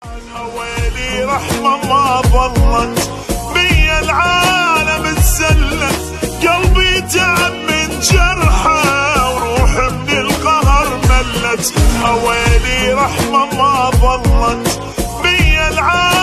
ويلي رحمة ما ظلت بي العالم اتسلت، قلبي تعب من جرحه وروح من القهر ملت. ويلي رحمة ما ظلت بي العالم